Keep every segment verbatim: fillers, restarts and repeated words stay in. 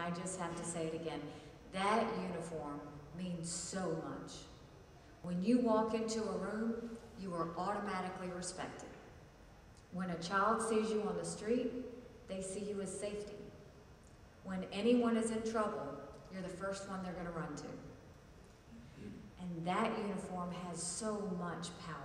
I just have to say it again, that uniform means so much. When you walk into a room, you are automatically respected. When a child sees you on the street, they see you as safety. When anyone is in trouble, you're the first one they're going to run to. And that uniform has so much power.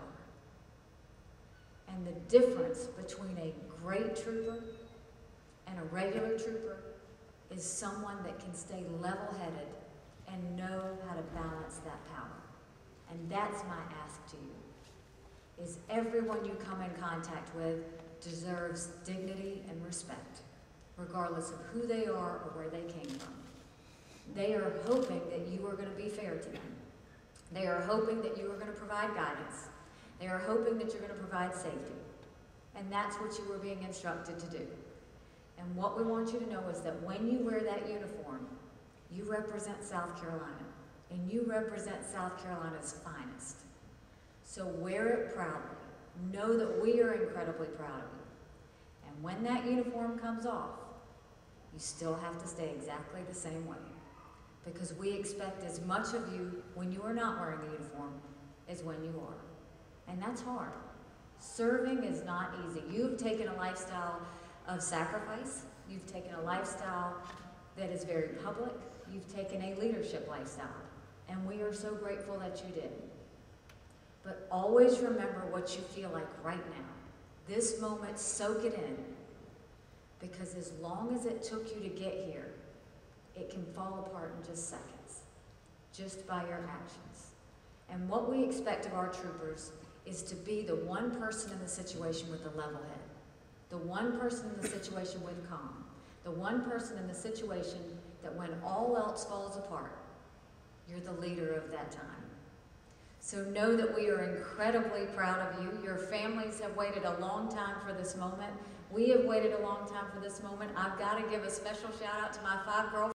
And the difference between a great trooper and a regular trooper is someone that can stay level-headed and know how to balance that power. And that's my ask to you, is everyone you come in contact with deserves dignity and respect, regardless of who they are or where they came from. They are hoping that you are going to be fair to them. They are hoping that you are going to provide guidance. They are hoping that you're going to provide safety. And that's what you are being instructed to do. And what we want you to know is that when you wear that uniform, you represent South Carolina. And you represent South Carolina's finest. So wear it proudly. Know that we are incredibly proud of you. And when that uniform comes off, you still have to stay exactly the same way. Because we expect as much of you when you are not wearing the uniform as when you are. And that's hard. Serving is not easy. You've taken a lifestyle of sacrifice. You've taken a lifestyle that is very public. You've taken a leadership lifestyle. And we are so grateful that you did. But always remember what you feel like right now. This moment, soak it in. Because as long as it took you to get here, it can fall apart in just seconds, just by your actions. And what we expect of our troopers is to be the one person in the situation with a level head, the one person in the situation with calm, the one person in the situation that when all else falls apart, you're the leader of that time. So know that we are incredibly proud of you. Your families have waited a long time for this moment. We have waited a long time for this moment. I've got to give a special shout out to my five girlfriends.